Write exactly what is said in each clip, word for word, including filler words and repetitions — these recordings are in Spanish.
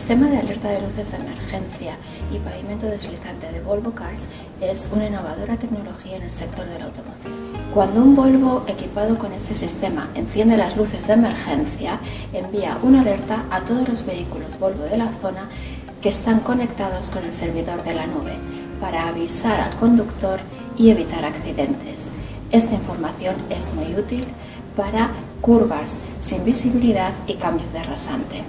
sistema de alerta de luces de emergencia y pavimento deslizante de Volvo Cars es una innovadora tecnología en el sector de la automoción. Cuando un Volvo equipado con este sistema enciende las luces de emergencia, envía una alerta a todos los vehículos Volvo de la zona que están conectados con el servidor de la nube para avisar al conductor y evitar accidentes. Esta información es muy útil para curvas sin visibilidad y cambios de rasante.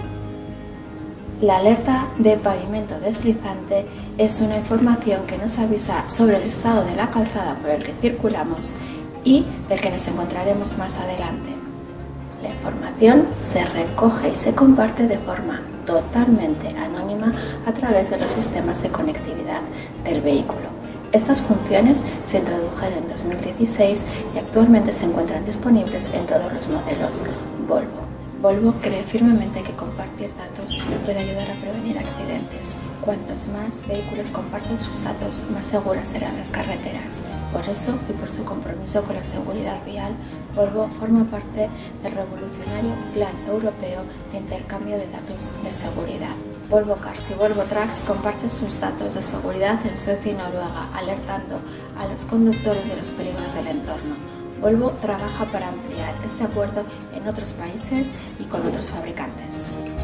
La alerta de pavimento deslizante es una información que nos avisa sobre el estado de la calzada por el que circulamos y del que nos encontraremos más adelante. La información se recoge y se comparte de forma totalmente anónima a través de los sistemas de conectividad del vehículo. Estas funciones se introdujeron en dos mil dieciséis y actualmente se encuentran disponibles en todos los modelos Volvo. Volvo cree firmemente que compartir datos puede ayudar a prevenir accidentes. Cuantos más vehículos comparten sus datos, más seguras serán las carreteras. Por eso, y por su compromiso con la seguridad vial, Volvo forma parte del revolucionario Plan Europeo de Intercambio de Datos de Seguridad. Volvo Cars y Volvo Trucks comparten sus datos de seguridad en Suecia y Noruega, alertando a los conductores de los peligros del entorno. Volvo trabaja para ampliar este acuerdo en otros países y con otros fabricantes.